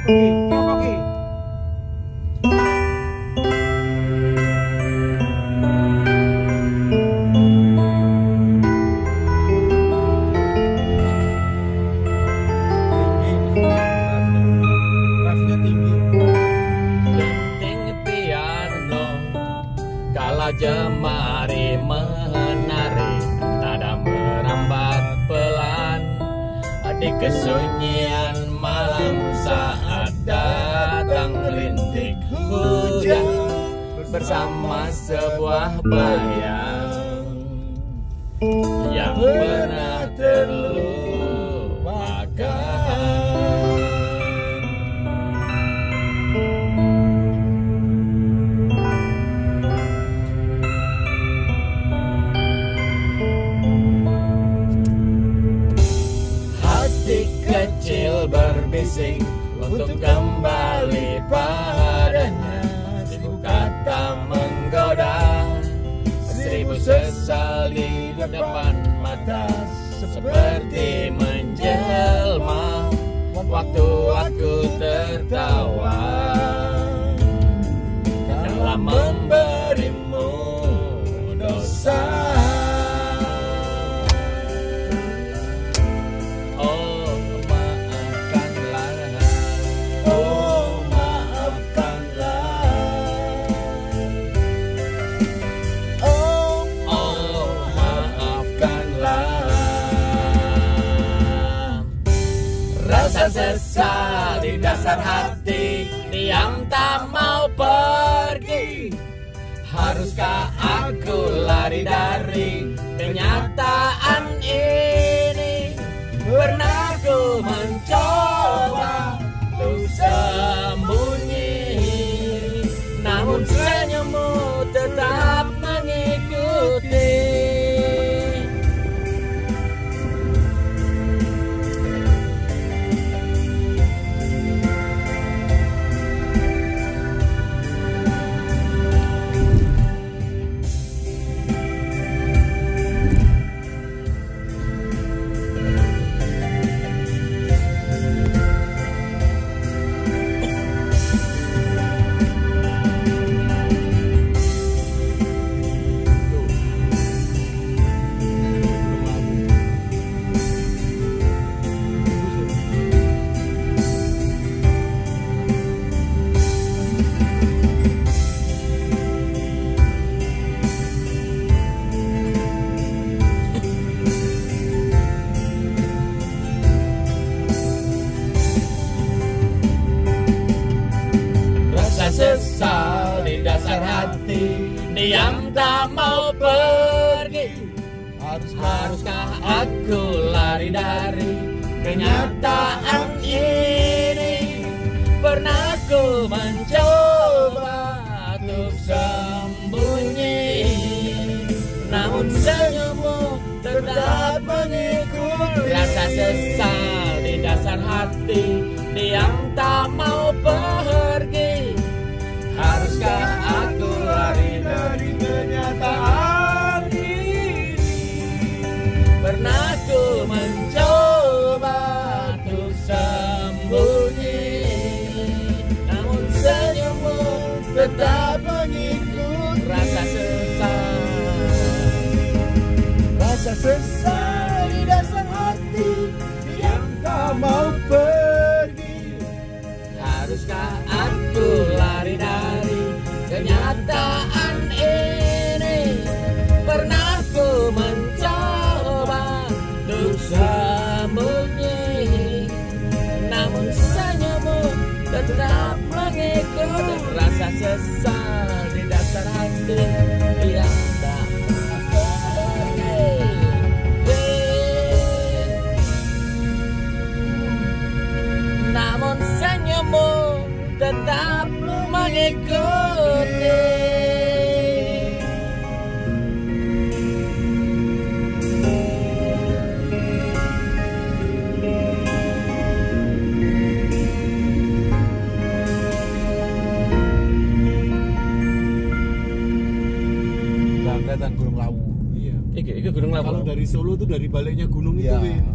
Jemari menari, nada merambat pelan di kesunyian malam saat datang rintik hujan bersama sebuah bayang yang pernah terlupakan. Kecil berbisik untuk kembali padanya, seribu kata menggoda, seribu sesal di depan mata, seperti menjelma waktu aku tertawa dalam memberimu dosa. Rasa sesal di dasar hati yang tak mau pergi. Haruskah aku lari dari kenyataan ini? Pernah ku mencoba untuk sembunyi, namun senyummu tetap mengikuti. Sesal di dasar hati yang tak mau pergi. Haruskah aku lari dari kenyataan ini? Pernah ku mencoba untuk sembunyi, namun senyummu tetap mengikuti. Rasa sesal di dasar hati yang tak mau pergi. Haruskah aku lari dari kenyataan ini? Pernah ku mencoba untuk sembunyi, namun senyummu tetap mengikut. Rasa sesal di dasar hati yang tak mau pergi. Haruskah aku lari dari kenyataan ini? Pernah ku mencoba untuk sembunyi, namun senyummu tetap mengikut. Rasa sesal di dasar hati yang tak pergi, namun senyummu tetap mengikuti. Bangkatan Gunung Lawu. Iya. Iki Gunung Lawu. Kalau dari Solo tuh dari baliknya gunung itu. Ya.